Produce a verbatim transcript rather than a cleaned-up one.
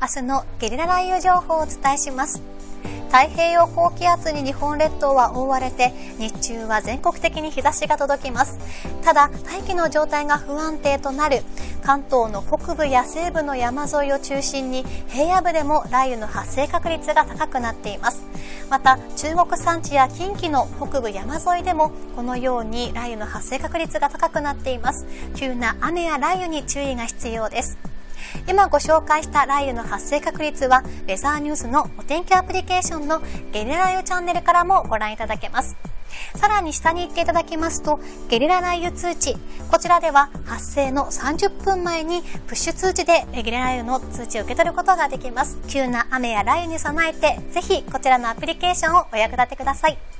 明日のゲリラ雷雨情報をお伝えします。太平洋高気圧に日本列島は覆われて、日中は全国的に日差しが届きます。ただ、大気の状態が不安定となる関東の北部や西部の山沿いを中心に、平野部でも雷雨の発生確率が高くなっています。また、中国山地や近畿の北部山沿いでも、このように雷雨の発生確率が高くなっています。急な雨や雷雨に注意が必要です。今ご紹介した雷雨の発生確率は、ウェザーニュースのお天気アプリケーションのゲリラ雷雨チャンネルからもご覧いただけます。さらに下に行っていただきますと、ゲリラ雷雨通知、こちらでは発生のさんじゅっぷんまえにプッシュ通知でゲリラ雷雨の通知を受け取ることができます。急な雨や雷雨に備えて、ぜひこちらのアプリケーションをお役立てください。